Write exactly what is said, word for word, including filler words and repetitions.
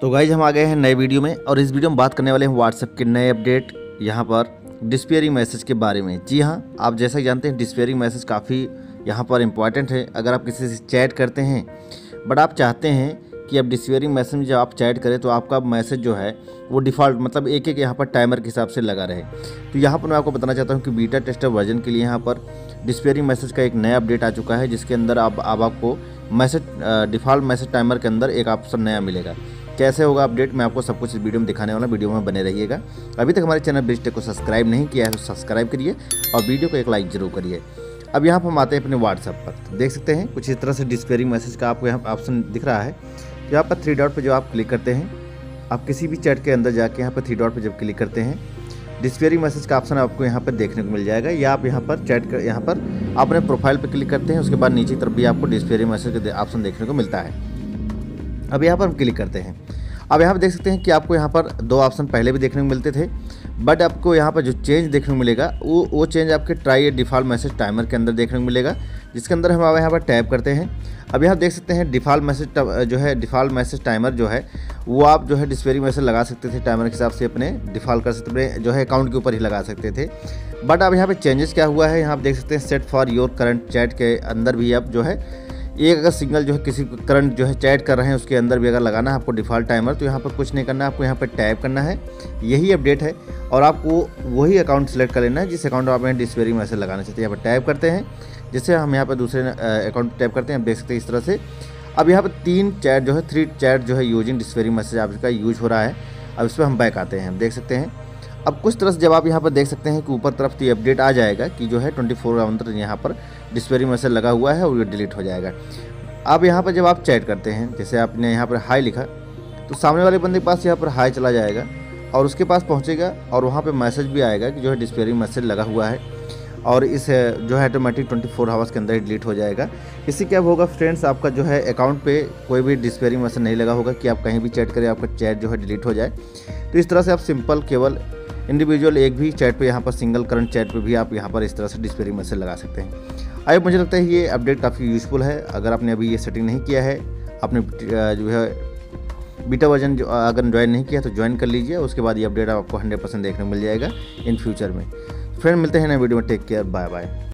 तो गाइज हम आ गए हैं नए वीडियो में और इस वीडियो में बात करने वाले हैं व्हाट्सएप के नए अपडेट यहाँ पर डिस्पेयरिंग मैसेज के बारे में। जी हाँ, आप जैसा कि जानते हैं डिस्पेयरिंग मैसेज काफ़ी यहाँ पर इम्पॉर्टेंट है। अगर आप किसी से चैट करते हैं बट आप चाहते हैं कि अब डिस्पेयरिंग मैसेज में जब आप चैट करें तो आपका मैसेज जो है वो डिफ़ॉल्ट मतलब एक एक यहाँ पर टाइमर के हिसाब से लगा रहे। तो यहाँ पर मैं आपको बताना चाहता हूँ कि बीटा टेस्टर वर्जन के लिए यहाँ पर डिस्पेयरिंग मैसेज का एक नया अपडेट आ चुका है, जिसके अंदर अब आप, आपको मैसेज डिफ़ॉल्ट मैसेज टाइमर के अंदर एक ऑप्शन नया मिलेगा। कैसे होगा अपडेट मैं आपको सब कुछ इस वीडियो में दिखाने वाला, वीडियो में बने रहिएगा। अभी तक हमारे चैनल ब्रिज टेक को सब्सक्राइब नहीं किया है तो सब्सक्राइब करिए और वीडियो को एक लाइक जरूर करिए। अब यहाँ पर हम आते हैं अपने व्हाट्सएप पर, तो देख सकते हैं कुछ इस तरह से डिस्पेयरिंग मैसेज का आपको यहाँ ऑप्शन दिख रहा है। यहाँ पर थ्री डॉट पर जो आप क्लिक करते हैं, आप किसी भी चैट के अंदर जाके यहाँ पर थ्री डॉट पर जब क्लिक करते हैं डिस्पेयरिंग मैसेज का ऑप्शन आपको यहाँ पर देखने को मिल जाएगा। या आप यहाँ पर चैट कर यहाँ पर अपने प्रोफाइल पर क्लिक करते हैं, उसके बाद नीचे तरफ भी आपको डिस्पेयरिंग मैसेज का ऑप्शन देखने को मिलता है। अब यहाँ पर हम क्लिक करते हैं। अब यहाँ पर देख सकते हैं कि आपको यहाँ पर दो ऑप्शन पहले भी देखने को मिलते थे, बट आपको यहाँ पर जो चेंज देखने को मिलेगा वो वो चेंज आपके ट्राई डिफ़ॉल्ट मैसेज टाइमर के अंदर देखने को मिलेगा, जिसके अंदर हम यहाँ पर टैप करते हैं। अब यहाँ देख सकते हैं डिफ़ॉल्ट मैसेज जो है डिफ़ॉल्ट मैसेज टाइमर जो है वो आप जो है डिस्पेयरिंग मैसेज लगा सकते थे टाइमर के हिसाब से, अपने डिफ़ॉल्ट कर सकते अपने जो है अकाउंट के ऊपर ही लगा सकते थे। बट अब यहाँ पे चेंजेस क्या हुआ है, यहाँ आप देख सकते हैं set for your current chat के अंदर भी अब जो है एक अगर सिंगल जो है किसी करंट जो है चैट कर रहे हैं उसके अंदर भी अगर लगाना है आपको डिफ़ॉल्ट टाइमर, तो यहाँ पर कुछ नहीं करना है, आपको यहाँ पर टैप करना है। यही अपडेट है और आपको वही अकाउंट सेलेक्ट कर लेना है जिस अकाउंट आप यहाँ डिस्पेयरिंग मैसेज लगाना चाहते हैं। यहाँ पर टैप करते हैं, जिससे हम यहाँ पर दूसरे अकाउंट टैप करते हैं। आप देख सकते हैं इस तरह से अब यहाँ पर तीन चैट जो है थ्री चैट जो है यूजिंग डिस्पेयरिंग मैसेज आपका यूज हो रहा है। अब इस पर हम बैक आते हैं, देख सकते हैं अब कुछ तरह से जब आप यहाँ पर देख सकते हैं कि ऊपर तरफ तो ये अपडेट आ जाएगा कि जो है ट्वेंटी फोर आवर यहाँ पर डिस्पेयरिंग मैसेज लगा हुआ है और ये डिलीट हो जाएगा। अब यहाँ पर जब आप चैट करते हैं, जैसे आपने यहाँ पर हाई लिखा तो सामने वाले बंदे के पास यहाँ पर हाई चला जाएगा और उसके पास पहुँचेगा और वहाँ पे मैसेज भी आएगा कि जो है डिस्पेयरिंग मैसेज लगा हुआ है और इस जो है ऑटोमेटिक ट्वेंटी फोर आवर्स के अंदर ही डिलीट हो जाएगा। इससे क्या होगा फ्रेंड्स, आपका जो है अकाउंट पे कोई भी डिस्पेयरिंग मैसेज नहीं लगा होगा कि आप कहीं भी चैट करें आपका चैट जो है डिलीट हो जाए। तो इस तरह से आप सिंपल केवल इंडिविजुअल एक भी चैट पे यहाँ पर सिंगल करंट चैट पे भी आप यहाँ पर इस तरह से डिस्पेयरिंग मैसेज लगा सकते हैं। आई मुझे लगता है ये अपडेट काफ़ी यूज़फुल है। अगर आपने अभी ये सेटिंग नहीं किया है, आपने जो है बीटा वर्जन जो अगर ज्वाइन नहीं किया तो ज्वाइन कर लीजिए, उसके बाद ये अपडेट आपको हंड्रेड परसेंट देखने को मिल जाएगा इन फ्यूचर में। फ्रेंड मिलते हैं नए वीडियो में, टेक केयर, बाय बाय।